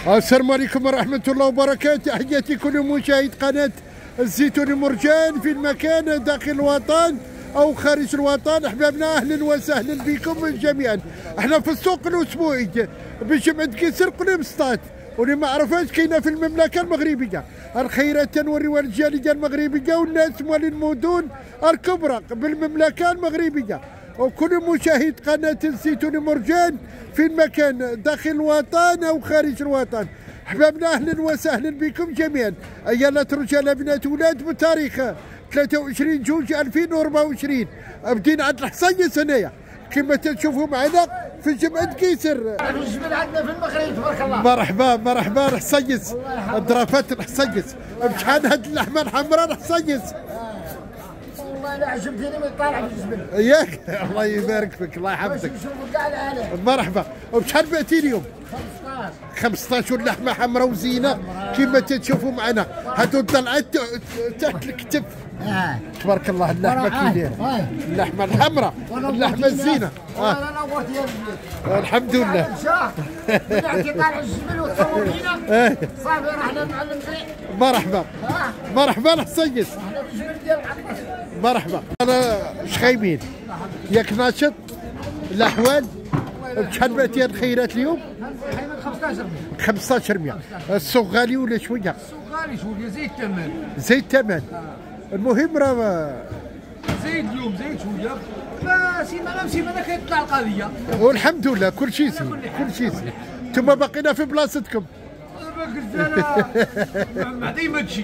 السلام عليكم ورحمة الله وبركاته. تحياتي كل مشاهد قناة الزيتون مرجان في المكان داخل الوطن أو خارج الوطن. أحبابنا أهلا وسهلا بكم جميعا. احنا في السوق الأسبوعي بجمعية كيسر قليم سطات، واللي ما عرفاش كاينه في المملكة المغربية. الخيرات تنوريوها الجالية المغربية والناس موالي المدن الكبرى بالمملكة المغربية، وكل مشاهد قناة الزيتون مرجان في المكان داخل الوطن أو خارج الوطن. أحبابنا أهلا وسهلا بكم جميعا. أيالات رجال بنات ولاد بتاريخ 23 جوج 2024 بدينا عند الحصيص هنايا كما تشوفوا معنا في جمعية كيسر. الجبل عندنا في المغرب تبارك الله. مرحبا مرحبا الحصيص، الدرافات الحصيص. بشحال هاد اللحمة الحمراء الحصيص؟ والله لا عجبتني من طالع في الجبل. ياك الله يبارك فيك الله يحفظك. مرحبا. وبشحال بعتي اليوم؟ 15 لحمة حمراء وزينة كما تشوفوا معنا. هادو طلعت تحت الكتف. تبارك الله اللحمة كي دايرة، اللحمة الحمراء، اللحمة الزينة. الحمد لله. طلعتي طالع الجبل وتصور فينا. صافي رحنا نعلم فريق. مرحبا مرحبا الحصيص. احنا في الجبل ديال العطاس. مرحبا. انا شخيمين ياك ناشط الاحوال. بشحال بعتي الخيرات اليوم؟ 1500. السوق غالي ولا شويه؟ السوق غالي شويه، زيد الثمن. زيد الثمن. المهم راه زيد اليوم زيد شويه، فسيمانه بسيمانه كيطلع القضيه. والحمد لله كل شيء زين كل شيء زين. انتم باقيين في بلاصتكم. ما ديما تجي.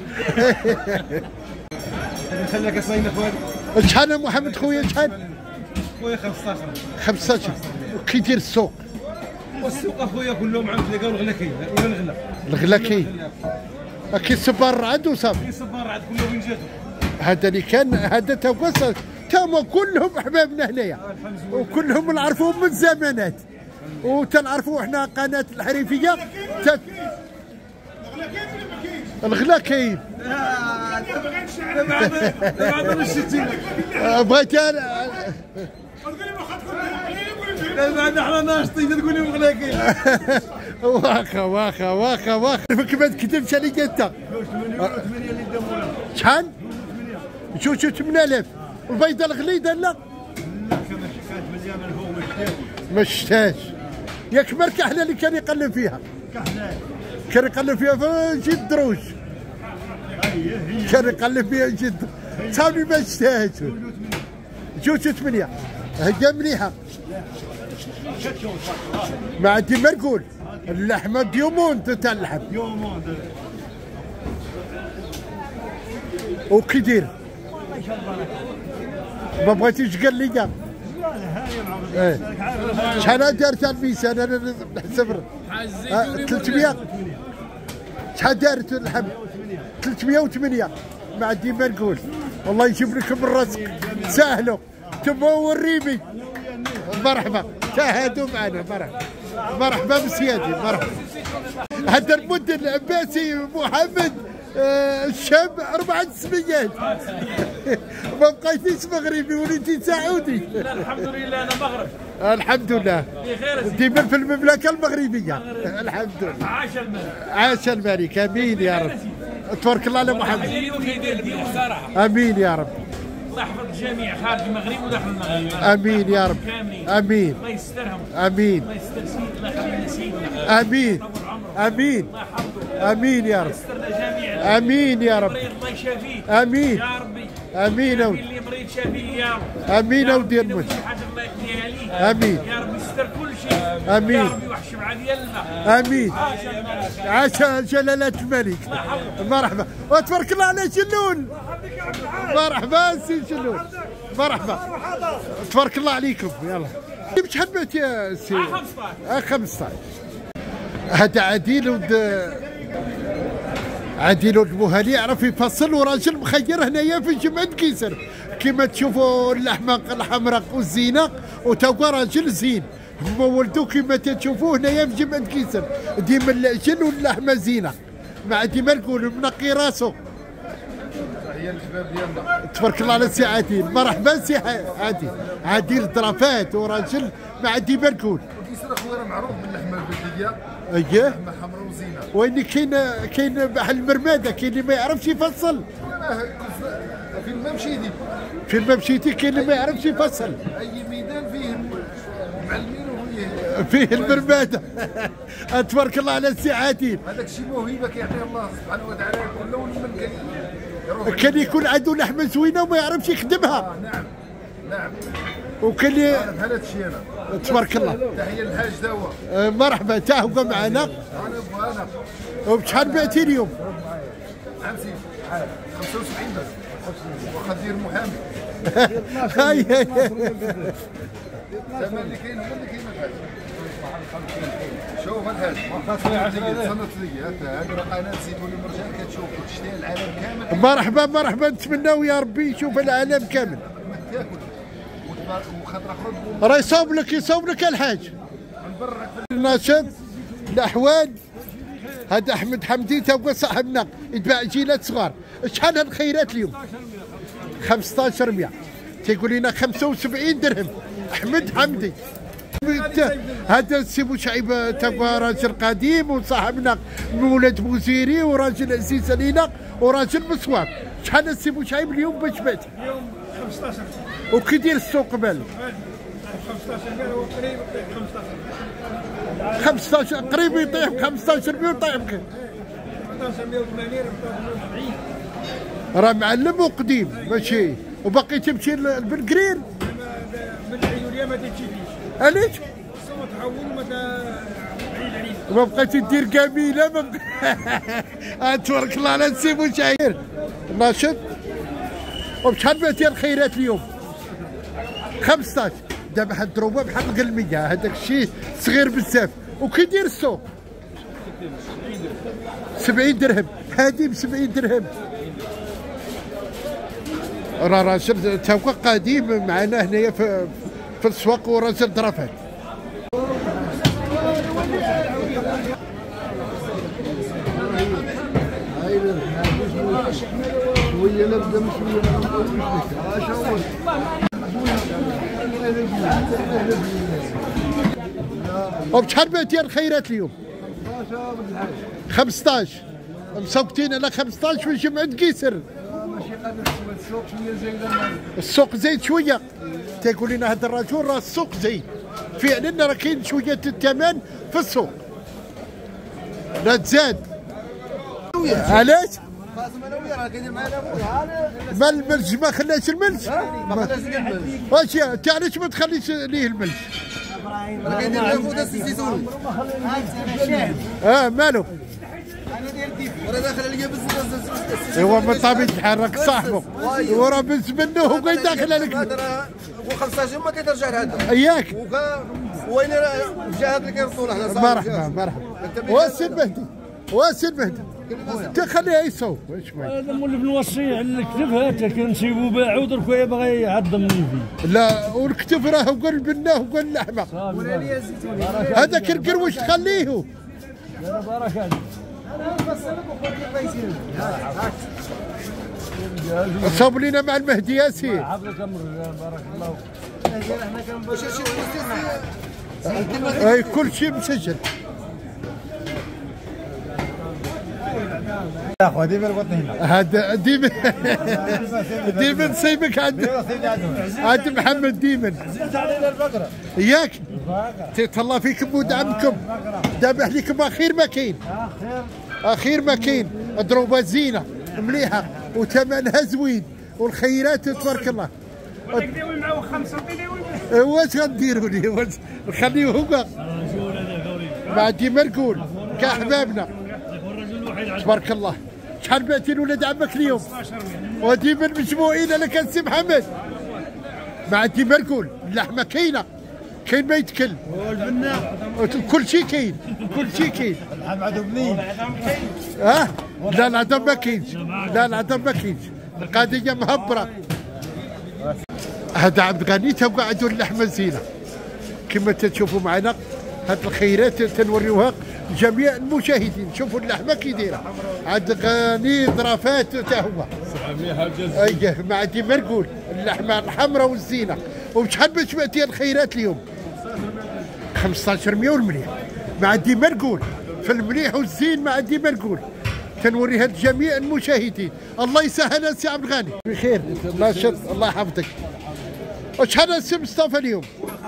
نخليك صاينه خويا. شحال محمد خويا شحال؟ خويا 15. 15. كي يدير السوق؟ والسوق اخويا كلهم عم تلقاو الغلا كاين ولا الغلا؟ الغلا كاين. كي الصبار عنده صافي. الصبار عاد كله وين جاتو؟ هذا اللي كان هذا تما كلهم احبابنا هنايا، وكلهم نعرفوهم من زمانات، وتنعرفوا احنا قناه الحريفيه. الغلا كاين. بغيت بعد احنا ناشطين تقول لهم غلا كاين. واخا كيف تكتبش عليك انت؟ 8 اللي دامونا. شحال؟ شو 8000. البيضه الغليظه لا؟ لا كانت مزيانه الفوق ما شتاش. ياك ماركه حنا اللي كان يقلب فيها. كان يقلب فيها في جد دروج. كان يقلب فيها جد. صافي ما شتاش. جوج 8. هي مليحه. ما عندي ما نقول. اللحمه ديوموند تاع اللحم. ديوموند. وكي داير؟ ما بغيتيش قال لي كاع. شحال دارت الميزان انا نحسب 300. شحال دارت اللحم؟ 308. ما عندي ما نقول. والله يجيب لكم الرزق ساهلوا. تما هو الريبي. مرحبا شاهدوا معنا. مرحبا بسيادي. مرحبا. هذا المدن العباسي محمد الشاب 4 سميات. ما بقيتيش مغربي وليتي سعودي. لا الحمد لله انا مغرب. الحمد لله بخير. ديما في المملكه المغربيه. الحمد لله. عاش الملك. عاش الملك. امين يا رب. تبارك الله على محمد. كيدير الصراحه. امين يا رب. الله يحفظ الجميع خارج المغرب وداخل المغرب. امين يا رب. امين. الله يسترهم. امين. الله يستر سيدنا الله يخلينا سيدنا. امين. امين. الله يحفظه. امين يا رب. يسترنا جميعا. امين يا رب. الله يشافيه. امين. يا ربي. امين. اللي مريض شافيه يا رب. امين اودي الموت. حاجه الله يقضيها ليه. امين. يا رب يستر كل شيء. امين. يا رب يوحش مع ديال الماء. امين. عاش جلالة الملك. مرحبا وتبارك الله على شلول. مرحبا سي شلول. مرحبا تبارك الله عليكم. يلا بشحال بعت يا سي؟ 15. 15. هذا عديل عديل المهالي يعرف يفصل، وراجل مخير هنايا في جمعية كيسر كما تشوفوا اللحمه الحمراء والزينه، وتوقع راجل زين. هما ولدو كما تشوفوه هنايا في جمعية كيسر ديما العجل واللحمه زينه. ما ديما نقول منقي راسو. هي الشباب ديالنا. تبارك الله على سي عادل. مرحبا سي عادل. عادل ظرافات وراجل ما عندي ما نقول. الكيسر اخويا معروف باللحمه البلديه. اييه لحمه حمراء وزينه. وين كاين بحال المرماده، كاين اللي ما يعرفش يفصل. فين ما مشيتي فين ما مشيتي كاين اللي ما يعرفش يفصل. اي ميدان فيه المعلمين فيه المرماده. تبارك الله على السي عادل. هذاك الشيء موهبه كيعطيها الله سبحانه وتعالى كله من كان يكون عنده لحمه زوينه وما يعرفش يخدمها. نعم نعم. وكان لي بحال هذا الشيء انا. تبارك الله. تحيه للحاج دوا. مرحبا تا هو معنا. انا بوانا. وبشحال بعتي اليوم؟ 50 75 بس. واخا دير محامي. زعما اللي كاين هو اللي كاين الحاج. شوف الحاج صنت لي هذه قناه زيتون المرجان كتشوف كتشتي العالم كامل. مرحبا نتمناو يا ربي يشوف العالم كامل. تاكل وخاطر اخر راه يصوب لك الحاج. الناشط الاحوال هذا احمد حمدي تو صاحبنا يتباع جيلات صغار. شحال هاد الخيرات اليوم؟ 1500 تيقول لنا 75 درهم. احمد حمدي هذا السي بوشعيب تبقى راجل قديم وصاحبنا مولد بوزيري وراجل عزيز علينا وراجل مصواب. شحال السي بوشعيب اليوم باش بعت؟ اليوم 15. وكي داير السوق قبل؟ 15 قال هو قريب 15. 15 قريب يطيح ب 15 ويطيح ب 1480 راه معلم وقديم ماشي. وباقي تمشي للبنكرير؟ من العيون ما تمشيش. علاش؟ الصوت تحول ما بعيد عليك. ما بقيتي دير كامله تبارك الله على السي بوشعيب ناشط. وبشحال بعتي الخيرات اليوم؟ 15. دابا واحد الدروبه بحال القلميه هذاك الشيء صغير بزاف. وكي داير السوق؟ 70 درهم. هادي ب 70 درهم. راه راجل توقع قديم معنا هنايا في السوق وراجل ظرفات. شويه نبدا شويه وبشحال بعتي الخيرات اليوم؟ 15. مسوقتين على 15 في جمعة قيسر. السوق شويه زايده. السوق زايد شويه. تيقول لنا هذا الرجل راه السوق زايد. فعلا راه كاين شويه الثمن في السوق. لا تزاد. علاش؟ ما الملج ما خلاش الملج؟ واش انت علاش ما تخليش ليه الملج؟ مالو؟ ايوا من طبيعة الحال راك صاحبه وراه بنت منه هو داخل عليك. و15 ما ترجع لهذا اياك. وين جا هذا اللي كيرسول حنا مرحبا. واسي المهدي تخليه يصوب شوي. هذا مولف نوصي على الكتف هاتا كنسيبو باعو درك ويا باغي يعظمني فيه. لا والكتف راه هو البنه هو اللحمه. هذاك القروش تخليه. بركه. صوب لينا مع المهدي ياسين. حفظك امر بارك الله. اي كل شيء مسجل. يا اخو ديما البطن هنا. هذا ديما نسيبك عند محمد ديما. زدت علينا البقره. ياك تهلا فيكم ودعمكم. دابا عليكم اخير ما كاين. اخير ما كاين. ضروبه زينه مليحه وثمنها زوين والخيرات تبارك الله. وديوي معاه 5 واش غنديروا ليه؟ نخليوه هو مع ديما نقول كاحبابنا تبارك الله. شحال بعتي لولاد عمك اليوم؟ وديما مجموعين انا كان سي محمد مع ديما نقول اللحمه كاينه كاين ما يتكل كل شيء كاين كل شيء كاين. اللحم عندهم بنين. لا العظم ما كاينش. لا العظم ما كاينش. القضيه مهبره. هذا عبد الغني تبقى عنده اللحمه زينه كما تشوفوا معنا. هاد الخيرات تنوريوها جميع المشاهدين. شوفوا اللحمه كي دايره. عبد الغني ظرافات تا هو. اييه مع ديما نقول اللحمه الحمراء والزينه. وشحال باش بعتي الخيرات اليوم؟ 1500 والمليح، ما عندي ما نقول في المليح والزين، ما عندي ما نقول. كنوريها لجميع المشاهدين. الله يسهل سي عبد الغني. بخير ناشط الله يحفظك. وشحال السي مصطفى اليوم؟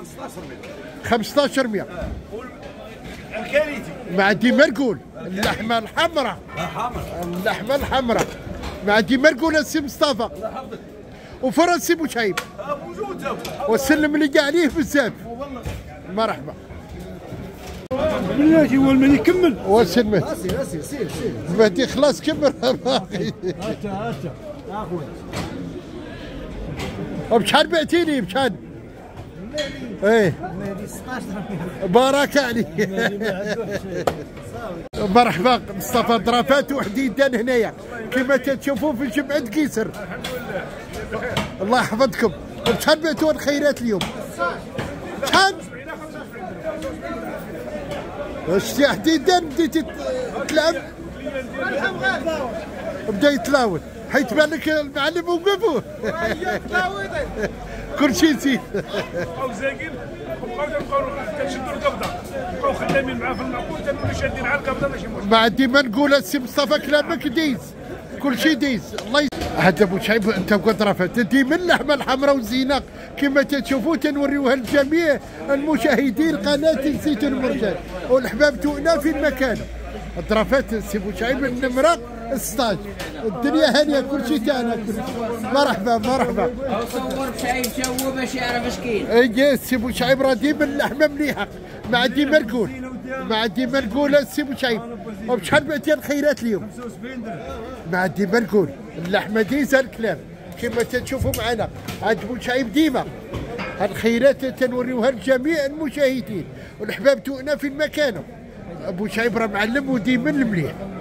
1500. الكارثي ما عندي ما نقول. اللحمه الحمراء، اللحمه الحمراء ما عندي ما نقول السي مصطفى. وفرس سي بوشعيب وسلم لي كاع عليه بزاف. مرحبا. بلاتي هو المال يكمل. وسلم مهدي خلاص كمل. هاتا اخويا. بشحال بعتيني بشحال؟ ايه بارك عليك. مرحبا مصطفى ضرافات وحديدان هنايا كما تشوفوا في جمعة قيصر. الله يحفظكم. بشحال بعتوا الخيرات اليوم؟ شحال؟ شتي حديدان بديتي تلعب؟ بدا يتلاوت حيت بان لك المعلم وقفوا. كل شيء نسيت. بقاو زاقين وبقاو كنشدوا القبضه، بقاو خدامين معاه في المعقول تنولي شادين على القبضه ماشي مشكل. ما عندي ما نقول السي مصطفى كلامك ديز، كل شيء ديز. الله هذا بوشعيب انت وقدرفت ديما اللحمه الحمراء والزينه كما تشوفوا تنوريوها لجميع المشاهدين قناه زيتون المرجان والحباب تونا في المكان. ضرافات السي بوشعيب النمره 16. الدنيا هانيه كل شيء تاعنا. مرحبا مرحبا. صور بشعيب شو باش يعرف اش كاين. اي السي بوشعيب راه ديما اللحمه مليحه، ما عندي ما نقول، ما عندي ما نقول السي بوشعيب. وبشحال بعتي الخيرات اليوم؟ 75 درهم. ما عندي ما نقول، اللحمه ديزا الكلام كما تشوفوا معنا عند بوشعيب ديما. الخيرات تنوريوها لجميع المشاهدين والحباب تونا في المكان. بوشعيب راه معلم وديما المليح.